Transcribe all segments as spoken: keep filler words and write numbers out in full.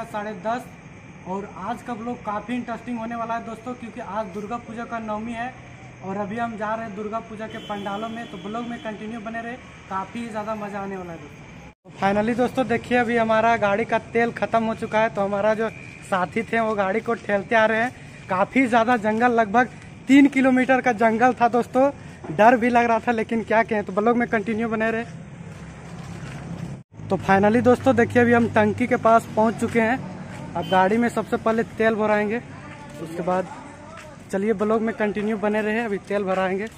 साढ़े दस और आज का ब्लॉग काफ़ी इंटरेस्टिंग होने वाला है दोस्तों, क्योंकि आज दुर्गा पूजा का नवमी है और अभी हम जा रहे हैं दुर्गा पूजा के पंडालों में। तो ब्लॉग में कंटिन्यू बने रहे, काफ़ी ज़्यादा मज़ा आने वाला है दोस्तों। तो फाइनली दोस्तों देखिए, अभी हमारा गाड़ी का तेल ख़त्म हो चुका है, तो हमारा जो साथी थे वो गाड़ी को ठेलते आ रहे हैं। काफ़ी ज़्यादा जंगल, लगभग तीन किलोमीटर का जंगल था दोस्तों, डर भी लग रहा था, लेकिन क्या कहें। तो ब्लॉग में कंटिन्यू बने रहे। तो फाइनली दोस्तों देखिए, अभी हम टंकी के पास पहुंच चुके हैं। अब गाड़ी में सबसे पहले तेल भराएंगे, उसके बाद चलिए ब्लॉग में कंटिन्यू बने रहे। अभी तेल भराएंगे।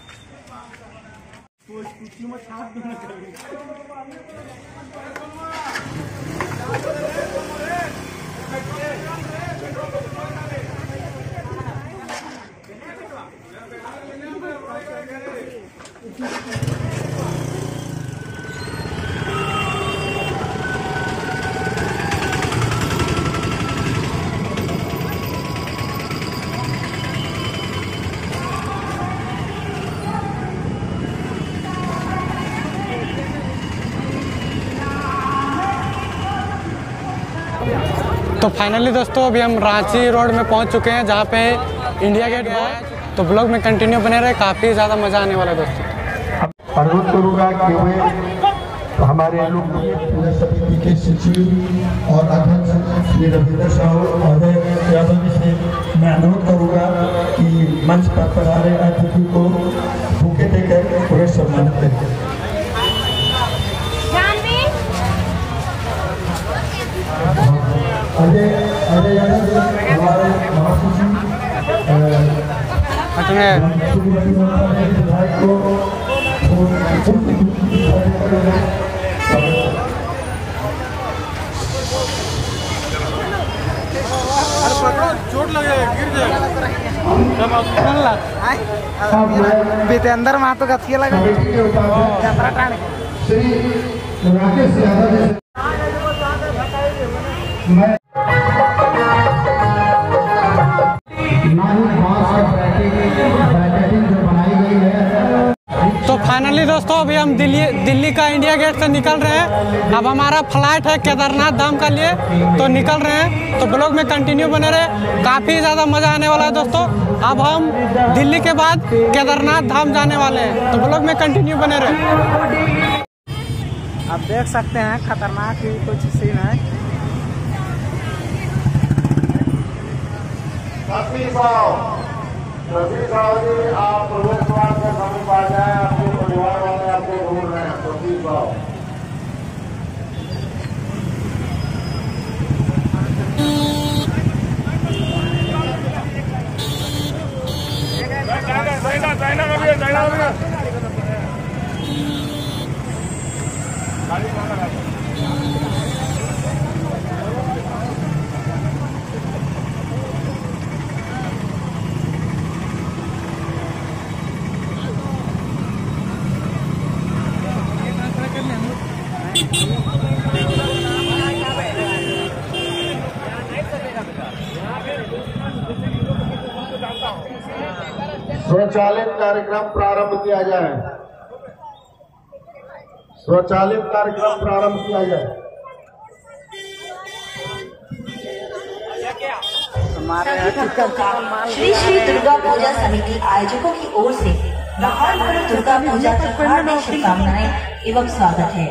तो फाइनली दोस्तों अभी हम रांची रोड में पहुंच चुके हैं, जहां पे इंडिया गेट है। तो ब्लॉग में कंटिन्यू बने रहे, काफ़ी ज़्यादा मज़ा आने वाला है दोस्तों। अनुरोध करूँगा कि वे हमारे लोग पूजा समिति के सचिव और अध्यक्ष श्री रविंद्र साहू अजय यादव जी से मैं अनुरोध करूँगा कि मंच पर पधारे अतिथि को बुके देकर पूरे सम्मानित करें। अजय अजय यादव हमारे महासचिव चोट लगे, गिर जाएगा। अंदर मातो गथिया लगा श्री राकेश यादव मैं तो फाइनली दोस्तों अभी हम दिल्ली दिल्ली का इंडिया गेट से निकल रहे हैं। अब हमारा फ्लाइट है केदारनाथ धाम का लिए, तो निकल रहे हैं। तो ब्लॉग में कंटिन्यू बने रहे, काफ़ी ज़्यादा मज़ा आने वाला है दोस्तों। अब हम दिल्ली के बाद केदारनाथ धाम जाने वाले हैं, तो ब्लॉग में कंटिन्यू बने रहे। आप देख सकते हैं खतरनाक ही कुछ सीन है। सभी साहब सभी साहब जी आप प्रवेश द्वार के समीप आ जाए, आपके परिवार वाले आपको ढूंढ रहे हैं। सभी साहब स्वचालित कार्यक्रम प्रारंभ किया जाए। स्वचालित कार्यक्रम प्रारंभ किया जाए। श्री श्री दुर्गा पूजा समिति आयोजकों की ओर से महान दुर्गा पूजा की हार्दिक शुभकामनाएं एवं स्वागत है।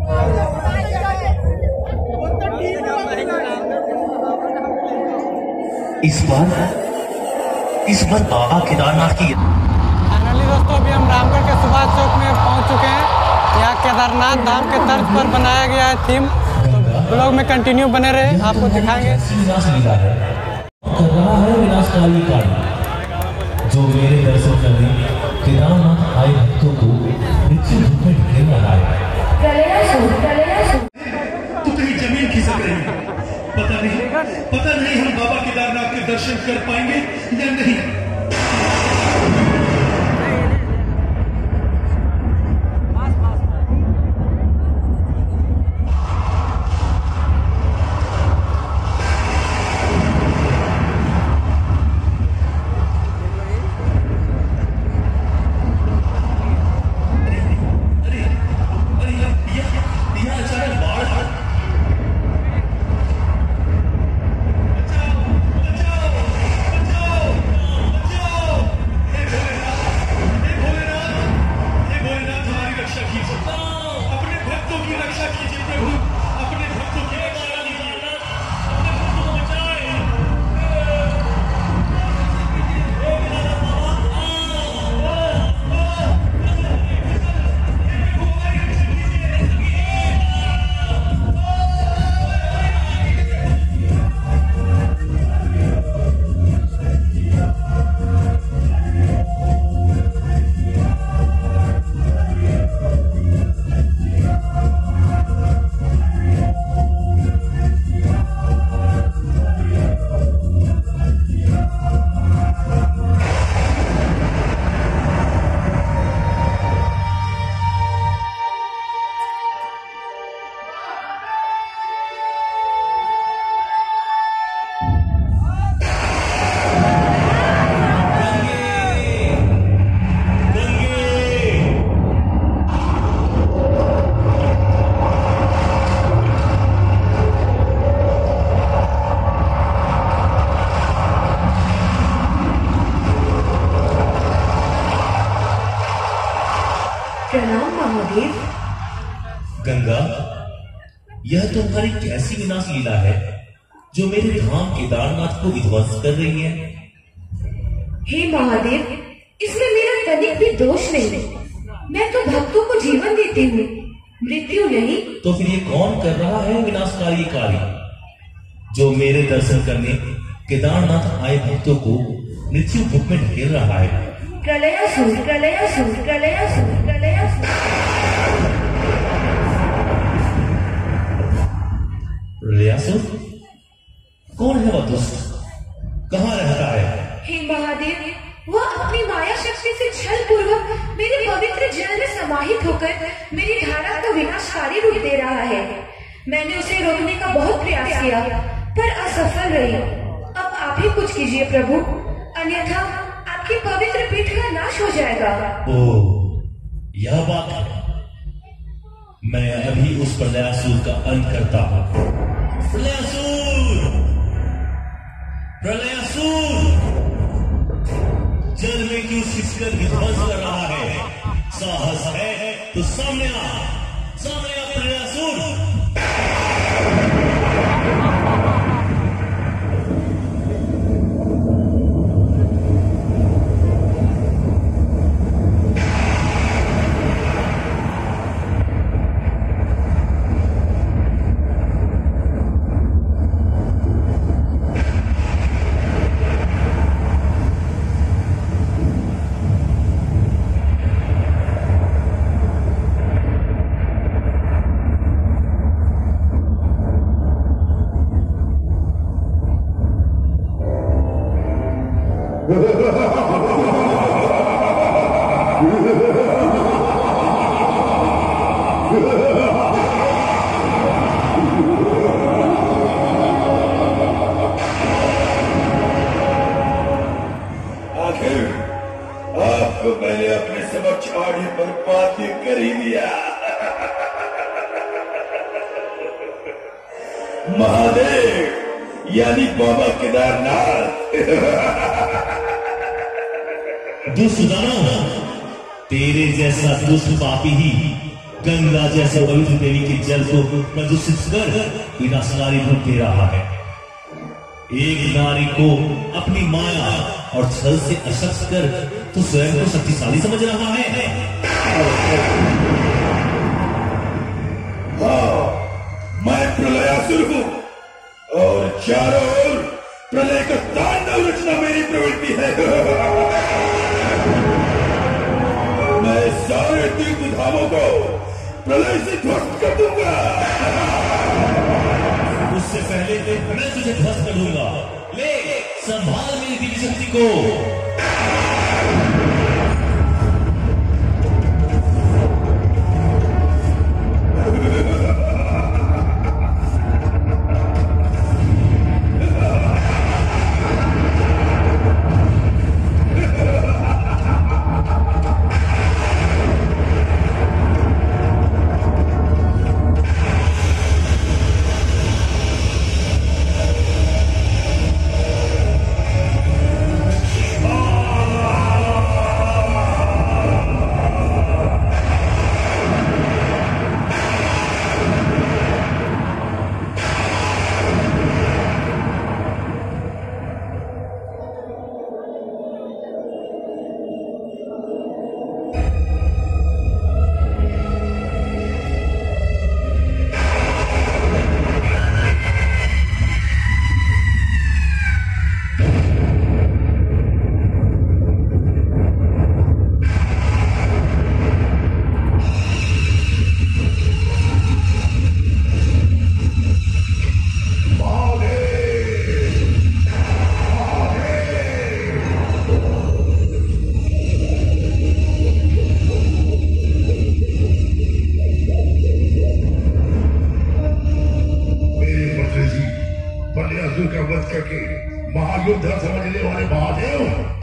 इस बार इस बार बाबा केदारनाथ की फाइनली दोस्तों अभी हम रामगढ़ के सुभाष चौक में पहुंच चुके हैं। यहाँ केदारनाथ धाम के तर्ज पर बनाया गया है थीम। तो ब्लॉग में कंटिन्यू बने रहे, आपको दिखाएंगे। कर रहा है विनाशकाली काल, जो मेरे दर्शन करने केदारनाथ आए भक्तों को मृत्यु धूप में ढकेल रहा है। तो कहीं जमीन खिसक रही है, पता नहीं पता नहीं हम बाबा केदारनाथ के दर्शन कर पाएंगे या नहीं। महादेव। गंगा, यह तुम्हारी कैसी विनाश लीला है जो मेरे धाम केदारनाथ को विध्वंस कर रही है? हे महादेव, इसमें मेरा तनिक भी दोष नहीं। मैं तो भक्तों को जीवन देती हूँ, मृत्यु नहीं। तो फिर ये कौन कर रहा है विनाशकारी कार्य जो मेरे दर्शन करने केदारनाथ आए भक्तों को मृत्यु मुख में ढकेल रहा है? प्रलयासुर, प्रलयासुर, प्रलयासुर, प्रलयासुर। प्रलयासुर? कौन है वह दुष्ट? कहाँ रहता है? हे महादेव, वह अपनी माया शक्ति से छल पूर्वक मेरे पवित्र जल में समाहित होकर मेरी धारा का विनाशकारी रूप दे रहा है। मैंने उसे रोकने का बहुत प्रयास किया पर असफल रही। अब आप ही कुछ कीजिए प्रभु, अन्यथा आपकी पवित्र पीठ का नाश हो जाएगा। ओह, यह बात है। मैं अभी उस प्रलयासुर का अंत करता हूँ। प्रलयासुर! प्रलयासुर! जल में क्यों शिक्षकर विध्वंस कर रहा है? साहस है तो सामने आ, सामने आ प्रलयासुर! महादेव यानी बाबा केदारनाथ। दुष्ट दानव, तेरे जैसा दुष्ट पापी ही गंगा जैसे पवित्र देवी के जल को प्रदूषित कर विनाशकारी रूप दे रहा है। एक नारी को अपनी माया और छल से अशक्त कर तो स्वयं को शक्तिशाली समझ रहा है। हाँ, मैं प्रलयासुर हूँ और चारों ओर प्रलय का तांडव रचना मेरी प्रवृत्ति है। मैं सारे तीर्थ धामों को प्रलय से ध्वस्त कर दूंगा। उससे पहले मैं तुझे ध्वस्त कर दूंगा। ले, संभाल मेरी दिव्य शक्ति को। महायुद्ध समझने वाले महादेव,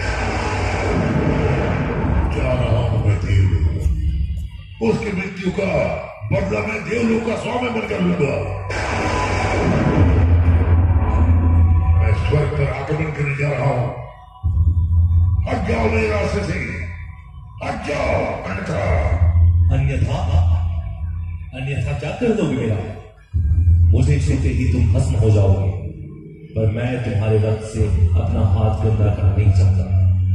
जा रहा हूं मैं देवलोक। उसकी मृत्यु का बदला मैं देवलोक का स्वामी बनकर लूंगा। मैं स्वर्ग पर आक्रमण करने जा रहा हूं। हट जाओ मेरे रास्ते से, हट जाओ अन्यथा अन्यथा अन्यथा क्या कर दोगे मेरा? मुझे छूते ही तुम भस्म हो जाओगे, पर मैं तुम्हारे रक्त से अपना हाथ गंदा करना नहीं चाहता।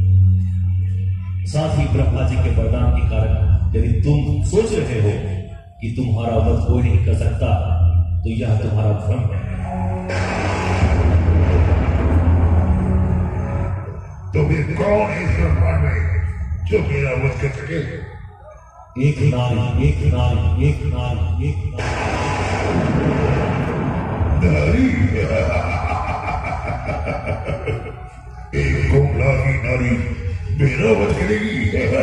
साथ ही ब्रह्मा जी के वरदान के कारण यदि तुम सोच रहे हो कि तुम्हारा वध कोई नहीं कर सकता, तो यह तुम्हारा भ्रम है। तो फिर कौन है इस ब्रह्मांड में जो मेरा वध कर सके? एक नारी, एक नारी, एक नारी, एक नारी। एक कोमला की नारी मेरा वध करेगी?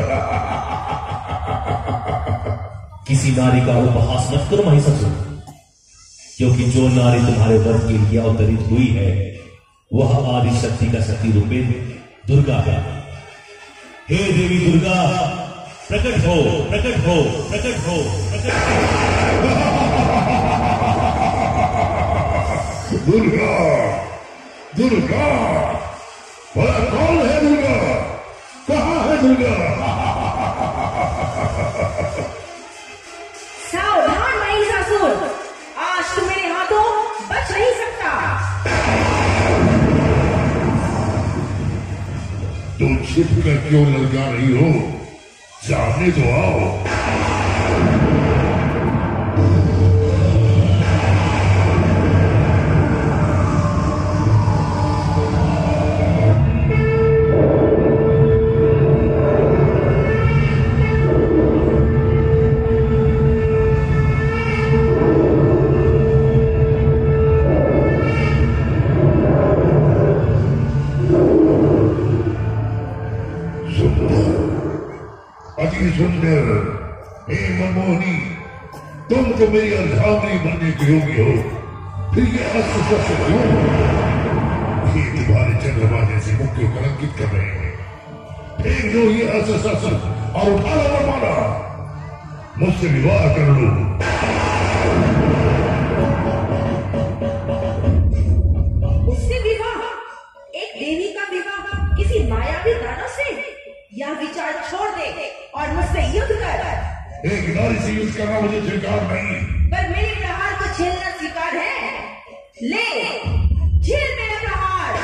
किसी नारी का उपहास मत करो महिषासुर, क्योंकि जो नारी तुम्हारे वध के लिए अवतरित हुई है वह आदि शक्ति का शक्ति रूपेण दुर्गा है। हे देवी दुर्गा, प्रकट हो, प्रकट हो, प्रकट हो, प्रकट हो। दुर्गा, दुर्गा, वह कौन है दुर्गा? कहाँ है दुर्गा? सावधान महिषासुर, आज तुम मेरे हाथों बच नहीं सकता। तुम छिप कर क्यों ललका रही हो? सामने तो आओ। सुंदर, हे मनमोहनी, तुम तो मेरी अर्धांगिनी बनने की योग्य हो, फिर ये अस्त्र शस्त्र क्यों? ये तुम्हारे चंद्रमा जैसे मुख को कलंकित कर रहे हैं। फेंक दो ये अस्त्र शस्त्र और उठा लो वरमाला, मुझसे विवाह कर लो। मुझसे विवाह? एक देवी का विवाह किसी मायावी दानव से? यह विचार छोड़ दे और मुझसे युद्ध कर। एक नारी से युद्ध करना मुझे स्वीकार नहीं, पर मेरे प्रहार को झेलना स्वीकार है। ले, झेल मेरा प्रहार।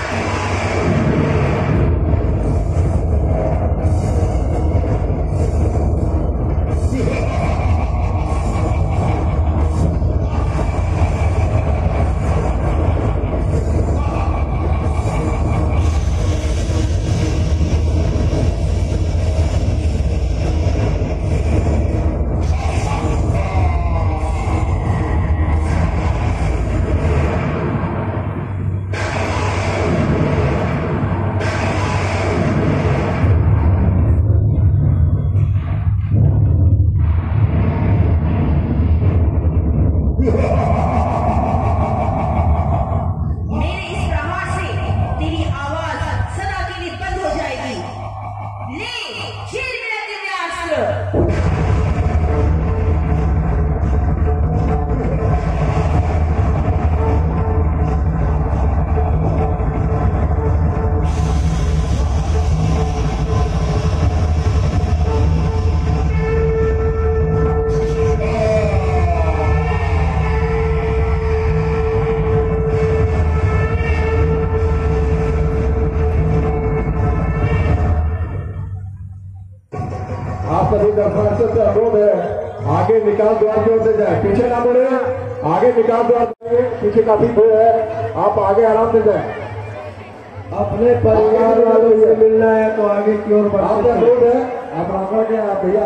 दरखास्त से अनुरोध है, आगे निकाल द्वार की ओर से जाए, पीछे ना मुड़े, आगे निकाल द्वार, पीछे काफी भीड़ है, आप आगे आराम से जाए। अपने परिवार वालों से मिलना है तो आगे की ओर बढ़ सकते हैं। अनुरोध है, आप आगे के आप भैया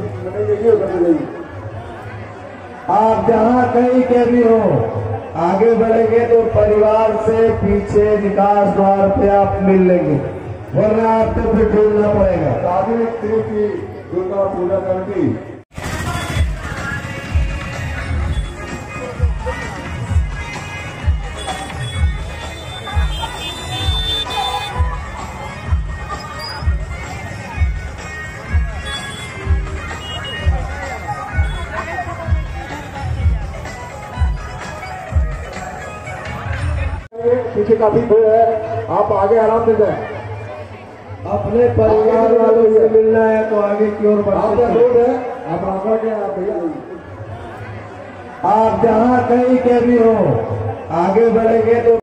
आप जहाँ कहीं के भी हो, आगे बढ़ेंगे तो परिवार से पीछे निकास द्वार पे आप मिल लेंगे, वरना आपको फिर ढूंढना पड़ेगा। शादी स्त्री की दुर्गा पूजा करती पीछे काफी भीड़ है, आप आगे आराम से जाए। अपने परिवार वालों से मिलना है तो आगे की ओर बढ़ सकते हैं। आप आगे के आप भैया आप जहाँ कहीं के भी हो, आगे बढ़ेंगे तो